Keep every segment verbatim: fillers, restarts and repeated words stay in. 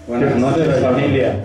Buenas noches, familia.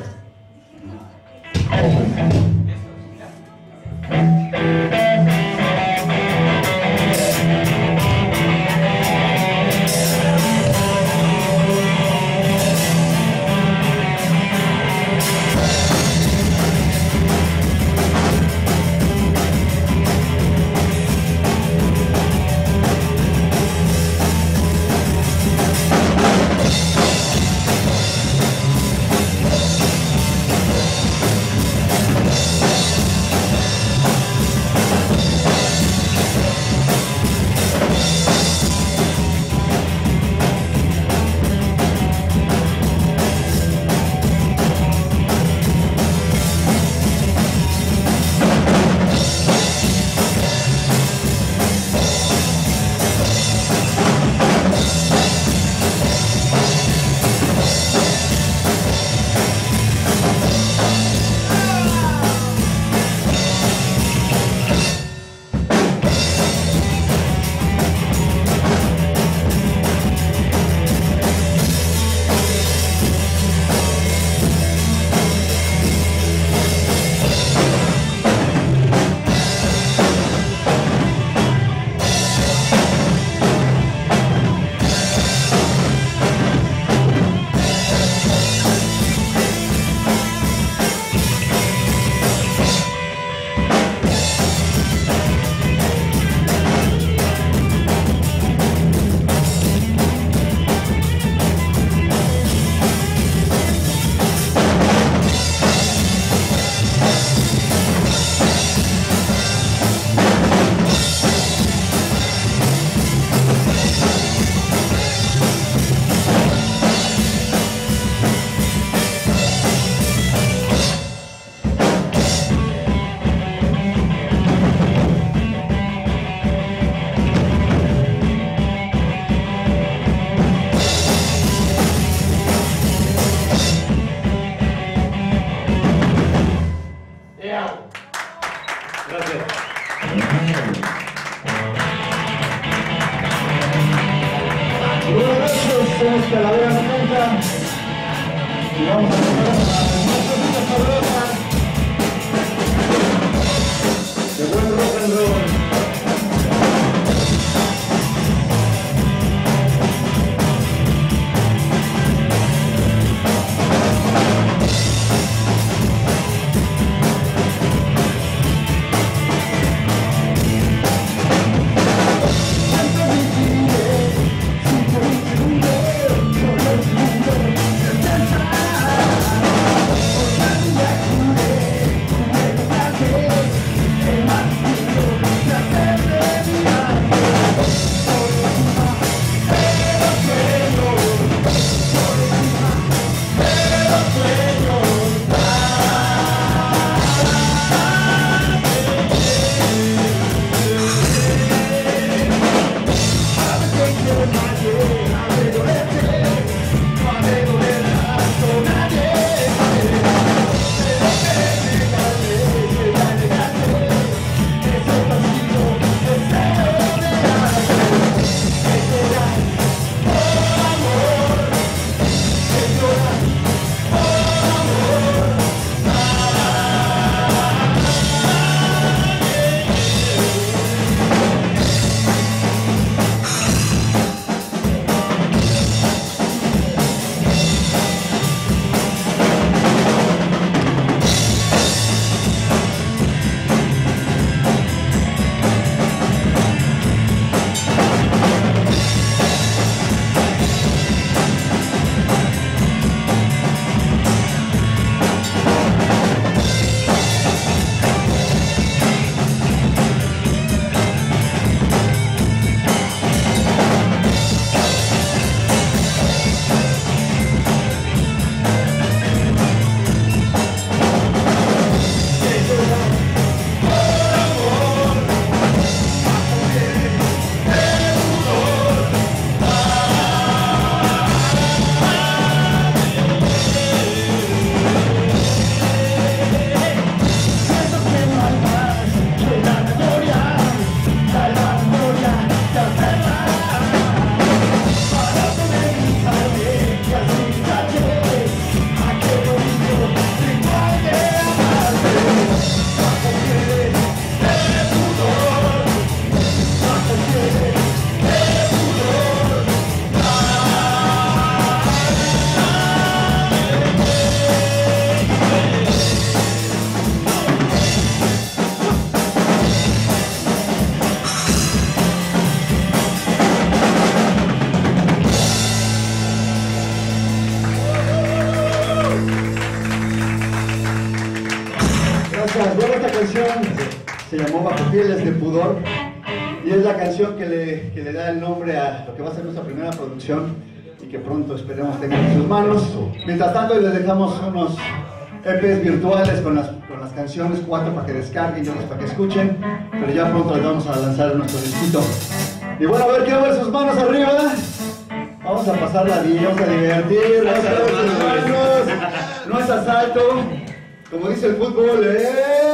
canción se llamó Bajo Pieles de Pudor y es la canción que le, que le da el nombre a lo que va a ser nuestra primera producción y que pronto esperemos tengan en sus manos. Mientras tanto les dejamos unos E Pes virtuales con las, con las canciones, cuatro para que descarguen y otros para que escuchen, pero ya pronto les vamos a lanzar nuestro disquito. Y bueno, a ver, quiero ver sus manos arriba. Vamos a pasarla bien, vamos a divertir, vamos a ver sus manos. No es asalto, como dice el fútbol, ¡eh!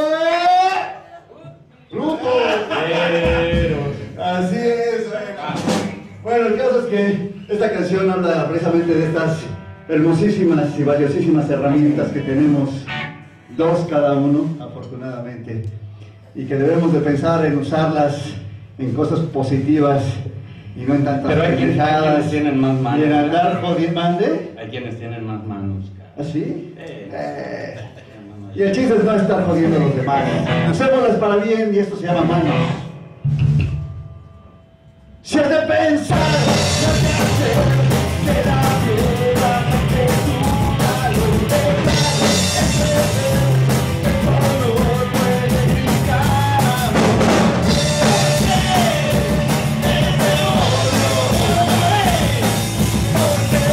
¡Grupo! Así es. Bueno, el caso es que esta canción habla precisamente de estas hermosísimas y valiosísimas herramientas que tenemos, dos cada uno, afortunadamente, y que debemos de pensar en usarlas en cosas positivas y no en tantas Pero hay quienes, hay quienes tienen más manos. Y en andar jodiendo, ¿mande? Hay quienes tienen más manos. ¿Ah, sí? Eh, Eh. Y el chiste es no estar jodiendo a los demás. Usémoslas para bien y esto se llama manos. Si has de pensar, si has de hacer, que la vida que tú calor dejas, ese el color puede brincar amor. Ese oro, porque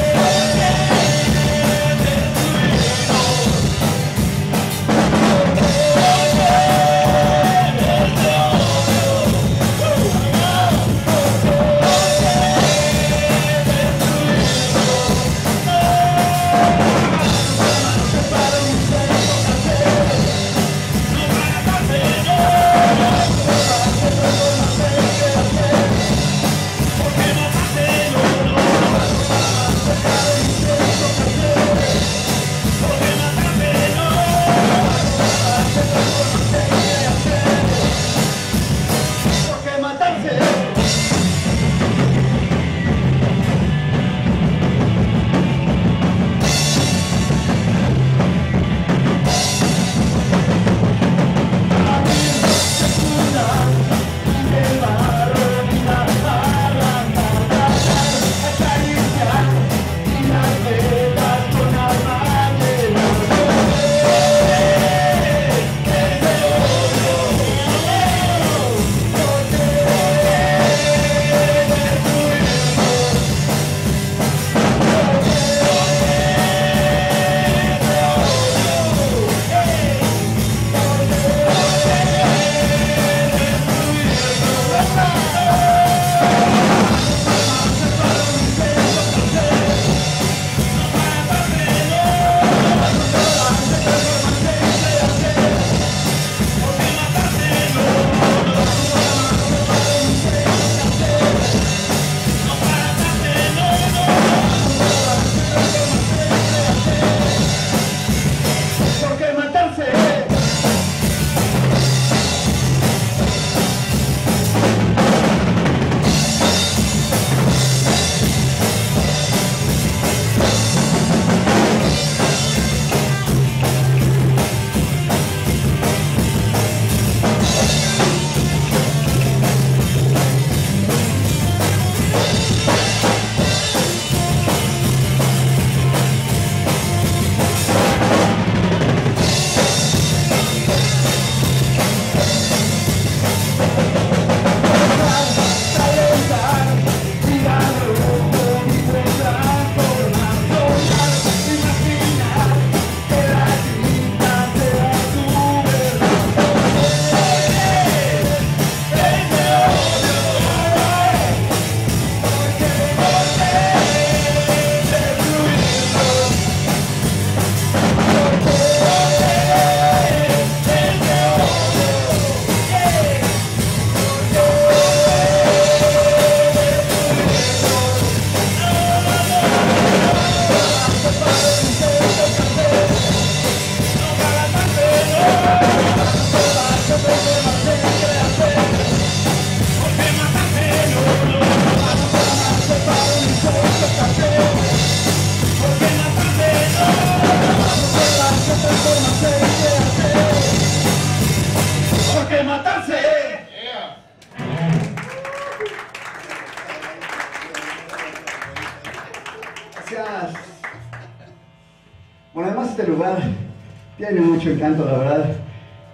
Gracias. Bueno, además este lugar tiene mucho encanto, la verdad.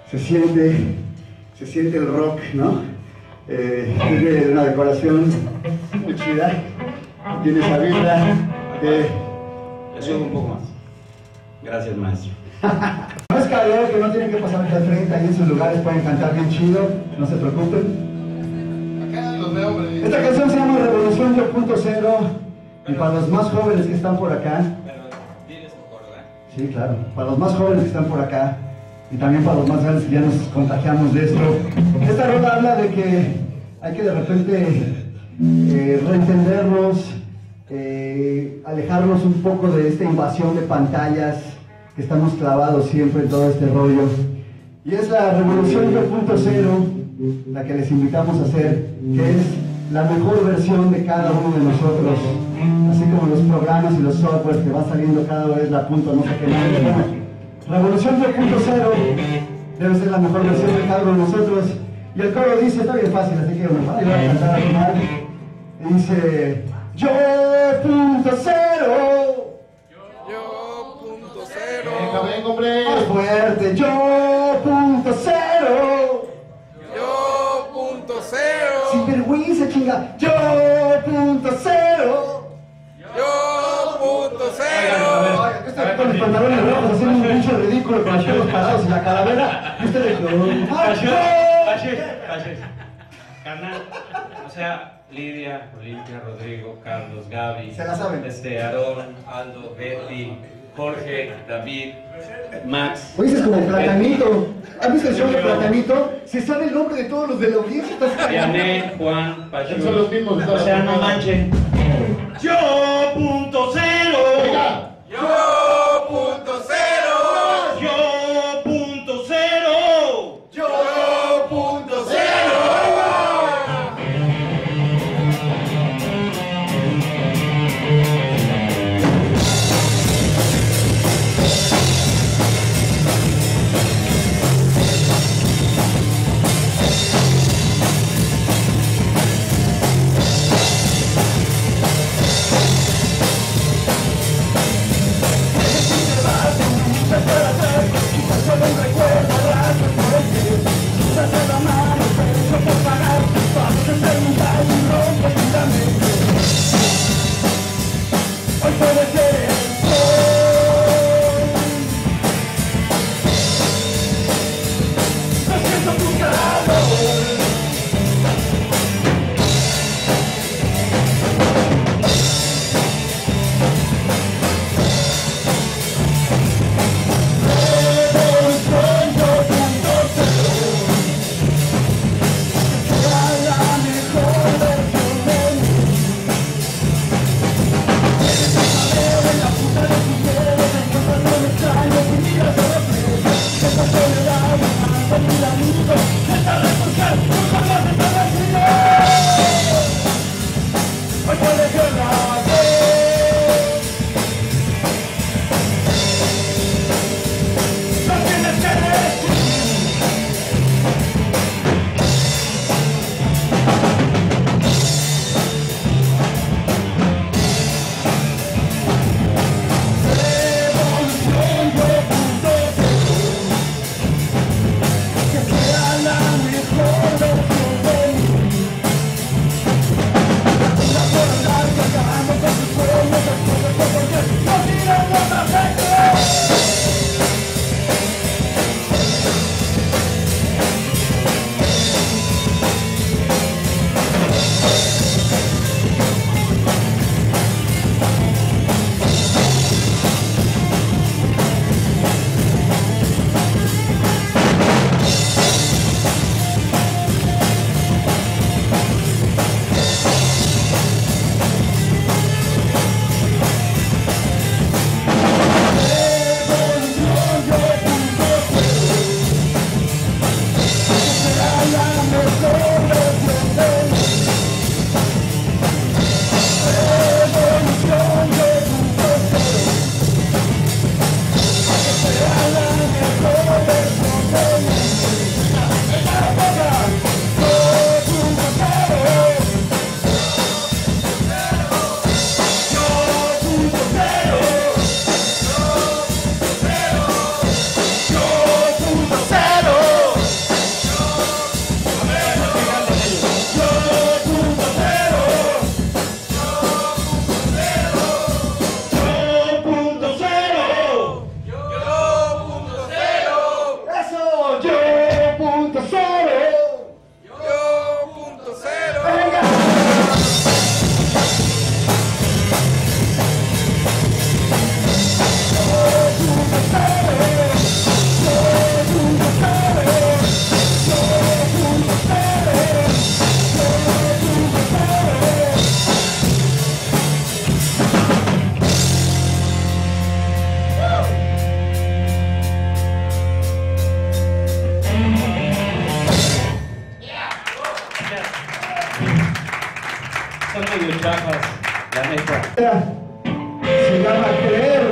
se siente, se siente el rock, ¿no? Eh, tiene una decoración muy chida, tiene esa vibra. Eh, Le subo un poco más. Gracias, maestro. no es caballero que no tienen que pasar aquí al frente, ahí en sus lugares pueden cantar bien chido, no se preocupen. Esta canción se llama Revolución Yo Punto Cero, y para los más jóvenes que están por acá, sí, claro, para los más jóvenes que están por acá, y también para los más grandes que ya nos contagiamos de esto, esta rola habla de que hay que de repente eh, reentendernos, eh, alejarnos un poco de esta invasión de pantallas, que estamos clavados siempre en todo este rollo. Y es la Revolución Yo Punto Cero la que les invitamos a hacer, que es la mejor versión de cada uno de nosotros, así como los programas y los softwares que va saliendo cada vez la punto no sé qué nada. Revolución Yo Punto Cero debe ser la mejor versión de cada uno de nosotros. Y el coro dice, está bien fácil, así que me va a ayudar a cantar al final. Y dice, Yo Punto Cero. Yo punto cero. Venga, venga, hombre. Más fuerte, Yo Punto Cero. Yo punto cero. Sin vergüenza, chinga. Yo Punto Cero. Yo punto cero. Oiga, este con los pantalones rojos haciendo un pinche ridículo con los pelos parados y la calavera. Y ustedes, yo. Caches, caches, caches. Carnal, o sea, Lidia, Olimpia, Rodrigo, Carlos, Gaby. Se la saben. Este, Aarón, Aldo, Betty, Jorge, David, Max. Oye, ese es como Platanito. ¿Has visto el show de Platanito? Se sabe el nombre de todos los de la audiencia. Estás Vianney, Juan, Pachu. Son los mismos de O todas sea, las no jornadas. manchen. Yo punto cero. Venga. Yo punto cero. Yo punto cero. Yo punto cero. Yo Se llama Creer.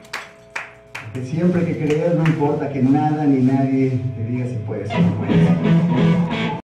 Que siempre que creas, no importa que nada ni nadie te diga si puedes o no puedes.